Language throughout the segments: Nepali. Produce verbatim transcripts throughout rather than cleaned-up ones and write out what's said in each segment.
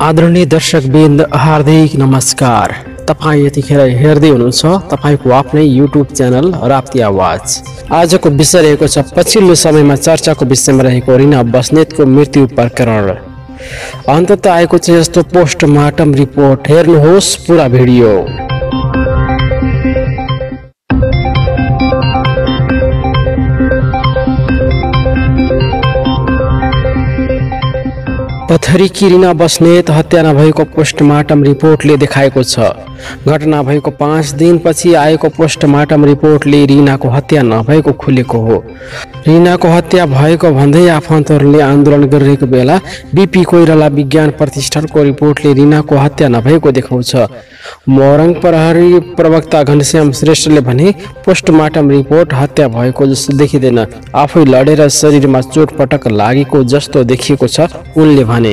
आदरणीय दर्शकवृन्द हार्दिक नमस्कार। तपाईँ यतिखेर हेर्दै हुनुहुन्छ तपाईको आफ्नै युट्युब च्यानल राप्ती आवाज। आजको विषय रहेको छ पछिल्लो समयमा चर्चाको विषयमा रहेको रीना बस्नेतको मृत्यु प्रकरण। अन्ततः आएको छ यस्तो पोस्टमार्टम रिपोर्ट। हेर्नुहोस् पुरा भिडियो। पथरीकी रीना बस्नेत हत्या नभएको पोस्टमार्टम रिपोर्टले देखाएको छ। घटना भएको पाँच दिनपछि आएको पोस्टमार्टम रिपोर्टले रीनाको हत्या नभएको खुलेको हो। रीनाको हत्या भएको भन्दै आफन्तहरूले आन्दोलन गरिरहेको बेला बीपी कोइराला विज्ञान प्रतिष्ठानको रिपोर्टले रीनाको हत्या नभएको देखाउँछ। मोरङ प्रहरी प्रवक्ता घनश्याम श्रेष्ठले भने पोस्टमार्टम रिपोर्ट हत्या भएको जस्तो देखिँदैन, आफै लडेर शरीरमा चोटपटक लागेको जस्तो देखिएको छ। उनले भने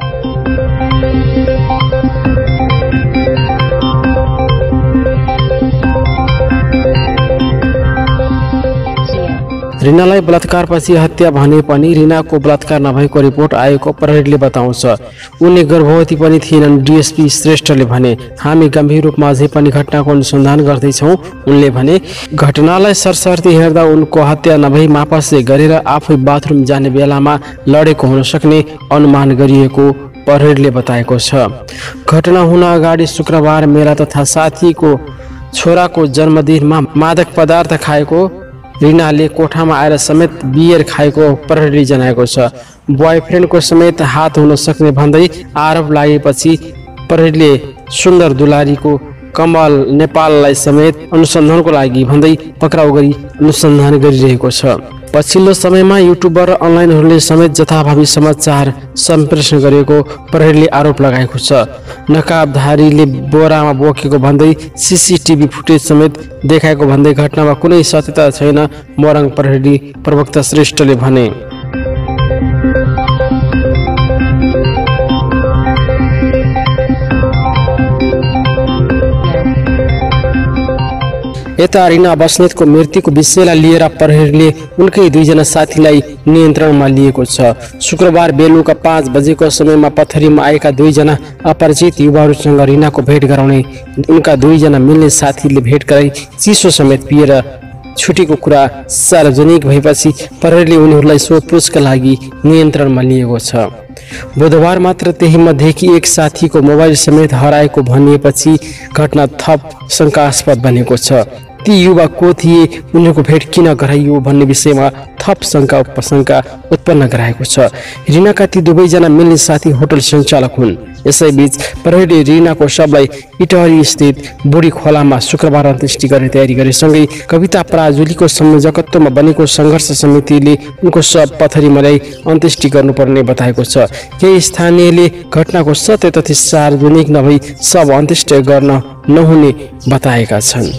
रीनालाई बलात्कारपछि हत्या भने पनि रीनाको बलात्कार नभएको रिपोर्ट आएको प्रहरीले बताउँछ। उनी गर्भवती पनि थिएनन्। डीएसपी श्रेष्ठले भने हामी गम्भीर रूपमा अझै पनि घटनाको अनुसन्धान गर्दैछौँ। उनले भने घटनालाई सरसर्ती हेर्दा उनको हत्या नभई मापसे गरेर आफै बाथरुम जाने बेलामा लडेको हुन सक्ने अनुमान गरिएको प्रहरीले बताएको छ। घटना हुन अगाडि शुक्रबार मेला तथा साथीको छोराको जन्मदिनमा मादक पदार्थ खाएको रीनाले कोठामा आएर समेत बियर खाएको प्रहरीले जनाएको छ। बोयफ्रेन्डको समेत हात हुन सक्ने भन्दै आरोप लागेपछि प्रहरीले सुन्दर दुलारीको कमल नेपाललाई समेत अनुसन्धानको लागि भन्दै पक्राउ गरी अनुसन्धान गरिरहेको छ। पछिल्लो समयमा युट्युबर अनलाइनहरूले समेत जथाभावी समाचार सम्प्रेषण गरेको प्रहरीले आरोप लगाएको छ। नकाबधारीले बोरामा बोकेको भन्दै सीसीटीभी फुटेज समेत देखाएको भन्दै घटनामा कुनै सत्यता छैन, मोरङ प्रहरी प्रवक्ता श्रेष्ठले भने। यता रीना बस्नेतको मृत्युको विषयलाई लिएर प्रहरीले उनकै दुईजना साथीलाई नियन्त्रणमा लिएको छ। शुक्रबार बेलुका पाँच बजेको समयमा पथरीमा आएका दुईजना अपरिचित युवाहरूसँग रीनाको भेट गराउने उनका दुईजना मिल्ने साथीले भेट गराई चिसो समेत पिएर छुटेको कुरा सार्वजनिक भएपछि प्रहरीले उनीहरूलाई सोधपुछका लागि नियन्त्रणमा लिएको छ। बुधबार मात्र त्यही मध्येकी एक साथीको मोबाइल समेत हराएको भनिएपछि घटना थप शङ्कास्पद बनेको छ। ती युवा को थिए, उनीहरूको भेट किन गराइयो भन्ने विषयमा थप शङ्का उपशङ्का उत्पन्न गराएको छ। रीनाका ती दुवैजना मिल्ने साथी होटल सञ्चालक हुन्। यसैबीच प्रहरीले रीनाको शवलाई इटहरी स्थित बुढी खोलामा शुक्रबार अन्त्येष्टि गर्ने तयारी गरेसँगै कविता पराजुलीको संयोजकत्वमा बनेको सङ्घर्ष समितिले उनको शव पथरीमा ल्याई अन्त्येष्टि गर्नुपर्ने बताएको छ। केही स्थानीयले घटनाको सत्य तथ्य सार्वजनिक नभई शव अन्त्येष्टि गर्न नहुने बताएका छन्।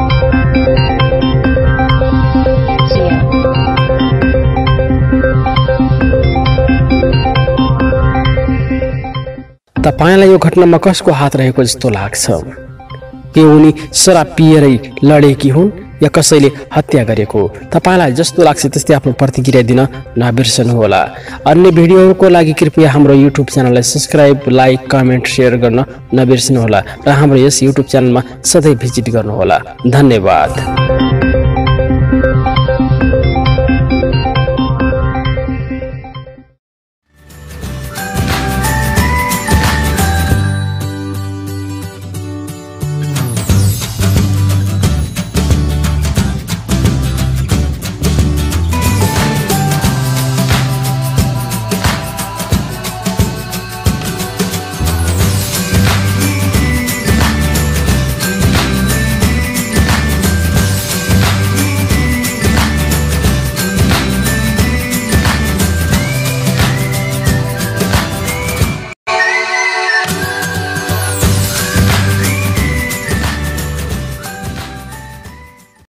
तपाईलाई यो घटनामा कसको हात रहेको जस्तो लाग्छ? के उनी शराब पिएरै लडेकी हुन् या कसैले हत्या गरेको? तपाईलाई जस्तो लाग्छ त्यस्तै आफ्नो प्रतिक्रिया दिन नबिर्सनुहोला। अन्य भिडियोहरूको लागि कृपया हाम्रो युट्युब च्यानललाई सब्स्क्राइब, लाइक, कमेन्ट, सेयर गर्न नबिर्सनुहोला र हाम्रो यस युट्युब च्यानलमा सधैँ भिजिट गर्नुहोला। धन्यवाद।